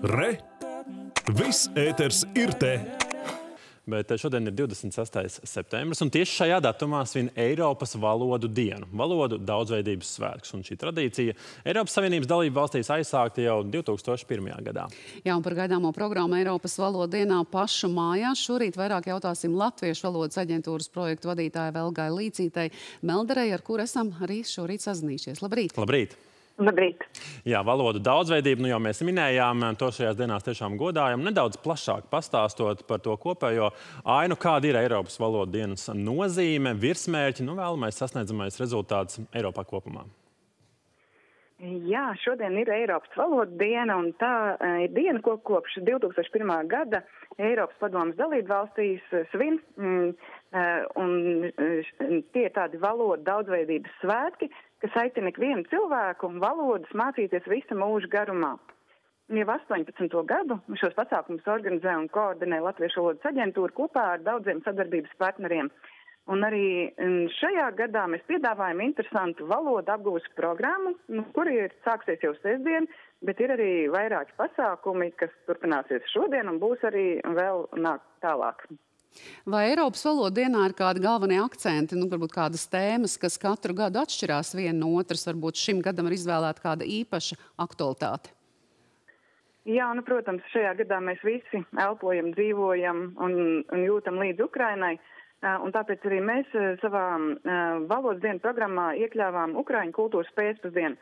Re! Viss ēters ir te! Bet šodien ir 26. septembris, un tieši šajā datumā svin Eiropas valodu dienu, valodu daudzveidības svētkus. Un šī tradīcija Eiropas Savienības dalību valstīs aizsākta jau 2001. gadā. Jā, un par gaidāmo programmu Eiropas valodu dienā pašu mājās šorīt vairāk jautāsim Latviešu valodas aģentūras projektu vadītāja Velgai Līcītei Melderei, ar kur esam arī šorīt sazinājušies. Labrīt! Labrīt! Labrīt! Jā, valodu daudzveidību, jau mēs minējām, to šajās dienās tiešām godājam. Nedaudz plašāk pastāstot par to kopējo ainu, kāda ir Eiropas valodu dienas nozīme, virsmērķi, vēlamais sasniedzamais rezultāts Eiropā kopumā. Jā, šodien ir Eiropas valodu diena, un tā ir diena, ko kopš 2001. gada Eiropas padomes dalību valstīs svin. Un tie ir tādi valodu daudzveidības svētki, kas aicina ikvienu cilvēku un valodas mācīties visa mūža garumā. Jau 18. gadu šos pasākumus organizē un koordinē Latviešu valodas aģentūra kopā ar daudziem sadarbības partneriem. Un arī šajā gadā mēs piedāvājam interesantu valodu apgūves programmu, kuri sāksies jau sestdien, bet ir arī vairāki pasākumi, kas turpināsies šodien un būs arī vēl tālāk. Vai Eiropas valodu dienā ir kādi galvenie akcenti, varbūt kādas tēmas, kas katru gadu atšķirās viena no otras, varbūt šim gadam ir izvēlēta kāda īpaša aktualitāte? Jā, protams, šajā gadā mēs visi elpojam, dzīvojam un jūtam līdz Ukrainai, un tāpēc arī mēs savā valodas dienu programmā iekļāvām Ukraiņu kultūras pēcpusdienu.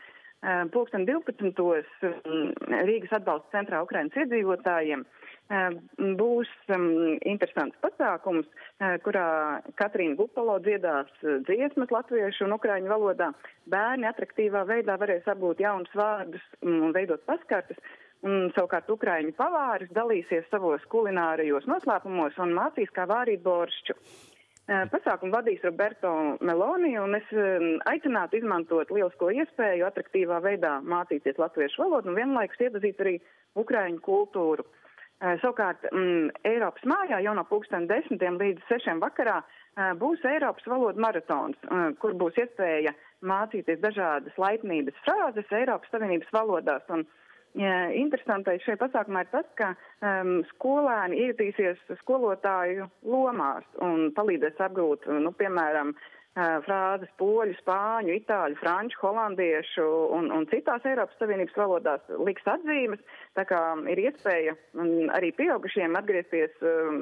12. Rīgas atbalsta centrā Ukrainas iedzīvotājiem būs interesants pasākums, kurā Katrīna Gupalo dziedās dziesmas latviešu un ukraiņu valodā. Bērni atraktīvā veidā varēs apgūt jaunus vārdus un veidot paskartes, un savukārt ukraiņu pavāris dalīsies savos kulinārijos noslēpumos un mācīs, kā vārīt boršķu. Pasākumu vadīs Roberto Meloni, un es aicinātu izmantot lielisko iespēju atraktīvā veidā mācīties latviešu valodu un vienlaikus iepazīt arī ukraiņu kultūru. Savukārt Eiropas mājā jau no 10:00 līdz 6:00 vakarā būs Eiropas valodu maratons, kur būs iespēja mācīties dažādas laipnības frāzes Eiropas Savienības valodās. Un interesantais šajā pasākumā ir tas, ka skolēni iejutīsies skolotāju lomās un palīdzēs apgūt, piemēram, frāzes poļu, spāņu, itāļu, franču, holandiešu un citās Eiropas Savienības valodās liks atzīmes, tā kā ir iespēja arī pieaugušiem atgriezties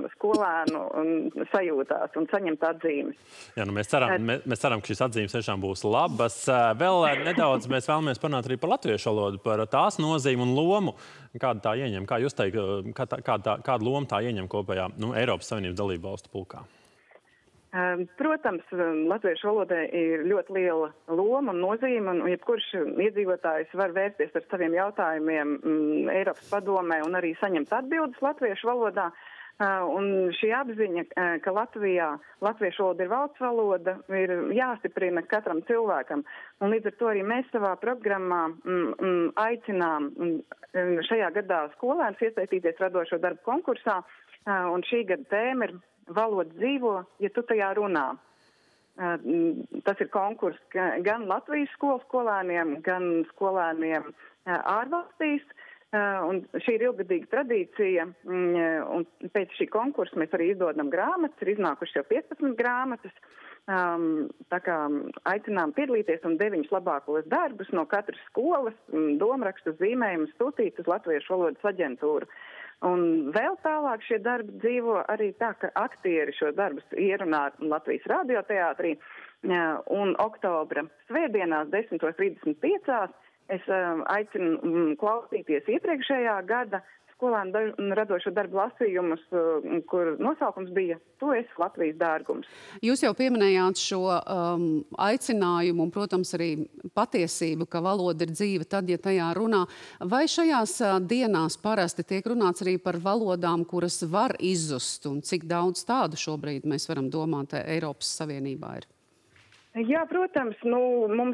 skolēnu sajūtās un saņemt atzīmes. Jā, mēs ceram, ka šīs atzīmes tiešām būs labas. Vēl nedaudz mēs vēlamies parunāt arī par latviešu valodu, par tās nozīmi un lomu, kādu tā ieņem. Kā jūs teikt, kādu lomu tā ieņem kopējā Eiropas Savienības dalību valstu pulkā? Protams, latviešu valodai ir ļoti liela loma un nozīme, un jebkurš iedzīvotājs var vērsties ar saviem jautājumiem Eiropas padomē un arī saņemt atbildes latviešu valodā. Un šī apziņa, ka Latvijā latviešu valoda ir valsts valoda, ir jāstiprina katram cilvēkam. Un līdz ar to arī mēs savā programmā aicinām šajā gadā skolēnus iesaistīties radošo darbu konkursā, un šī gada tēma ir valoda dzīvo, ja tu tajā runā. Tas ir konkurss gan Latvijas skolu skolēniem, gan skolēniem ārvalstīs. Un šī ir ilgadīga tradīcija, un pēc šī konkursa mēs arī izdodam grāmatas, ir iznākuši jau 15 grāmatas. Tā kā aicinām piedalīties un 9 labākos darbus no katras skolas, domrakstus, zīmējumus sūtīt uz Latviešu valodas aģentūru. Un vēl tālāk šie darbi dzīvo arī tā, ka aktieri šo darbus ierunā Latvijas radioteātrī, un oktobra svētdienās 10:35 es aicinu klausīties iepriekšējā gada skolēnu radošo darbu lasījumus, kur nosaukums bija Tu esi Latvijas dārgums. Jūs jau pieminējāt šo aicinājumu un, protams, arī patiesību, ka valoda ir dzīva tad, ja tajā runā. Vai šajās dienās parasti tiek runāts arī par valodām, kuras var izzust, un cik daudz tādu šobrīd mēs varam domāt Eiropas Savienībā ir? Jā, protams, mums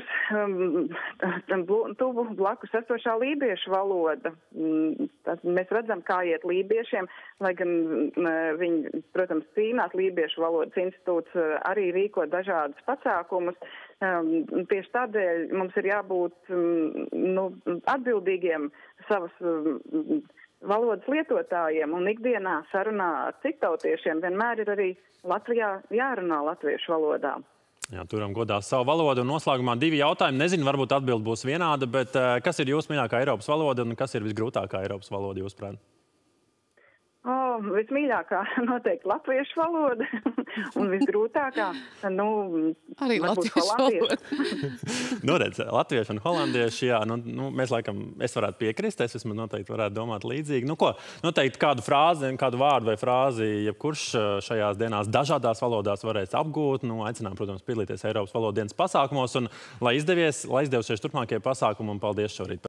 tuvu blakus esošā lībiešu valoda. Mēs redzam, kā iet lībiešiem, lai gan viņi, protams, cīnās. Lībiešu valodas institūts arī rīko dažādus pasākumus. Tieši tādēļ mums ir jābūt atbildīgiem savas valodas lietotājiem un ikdienā sarunā ar citautiešiem vienmēr ir arī Latvijā jārunā latviešu valodā. Jā, turam godā savu valodu. Un noslēgumā 2 jautājumi. Nezinu, varbūt atbilde būs vienāda, bet kas ir jūsu mīļākā Eiropas valoda un kas ir visgrūtākā Eiropas valoda, jūsuprāt? Vismīļākā noteikti latviešu valoda un visgrūtākā, arī latviešu valoda. Redz, latvieši un holandieši, jā, mēs laikam, es varētu piekrist, es vismaz noteikti varētu domāt līdzīgi. Noteikti kādu frāzi, kādu vārdu vai frāzi, jebkurš šajās dienās dažādās valodās varēs apgūt. Aicinām, protams, piedalīties Eiropas valodienas pasākumos un lai izdevušies turpmākie pasākumi un paldies šorīt.